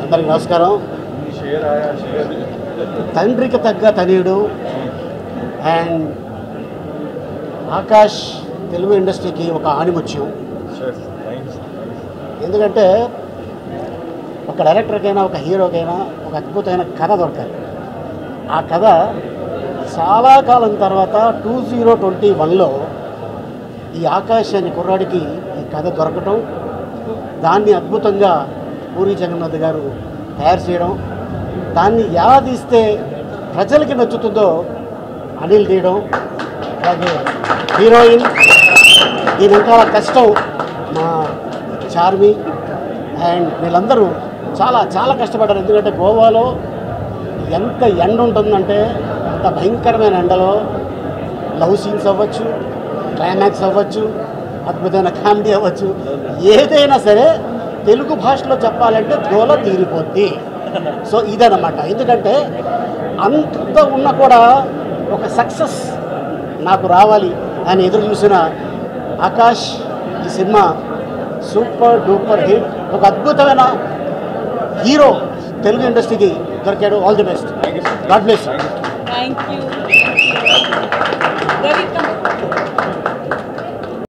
అందరికి నమస్కారం. తండ్రికి తగ్గ తనయుడు అండ్ ఆకాష్ తెలుగు ఇండస్ట్రీకి ఒక ఆణిముత్యం. ఎందుకంటే ఒక డైరెక్టర్కైనా ఒక హీరోకైనా ఒక అద్భుతమైన కథ దొరకాలి. ఆ కథ చాలా కాలం తర్వాత 2021లో ఈ ఆకాష్ అనే కుర్రాడికి ఈ కథ దొరకటం, దాన్ని అద్భుతంగా పూరి జగన్నాథ్ గారు తయారు చేయడం, దాన్ని ఎలా తీస్తే ప్రజలకి నచ్చుతుందో అనిల్ తీయడం, అలాగే హీరోయిన్ దీని ఇంకా కష్టం మా చార్మి అండ్ వీళ్ళందరూ చాలా చాలా కష్టపడ్డారు. ఎందుకంటే గోవాలో ఎంత ఎండ ఉంటుందంటే అంత భయంకరమైన ఎండలో లవ్ సీన్స్ అవ్వచ్చు, క్లైమాక్స్ అవ్వచ్చు, అద్భుతమైన కామెడీ అవ్వచ్చు, ఏదైనా సరే తెలుగు భాషలో చెప్పాలంటే గోల తీరిపోద్ది. సో ఇదన్నమాట. ఎందుకంటే అంత ఉన్నా కూడా ఒక సక్సెస్ నాకు రావాలి అని ఎదురు చూసిన ఆకాష్ ఈ సినిమా సూపర్ డూపర్ హిట్. ఒక అద్భుతమైన హీరో తెలుగు ఇండస్ట్రీకి దొరికాడు. All the best. God bless. Thank you.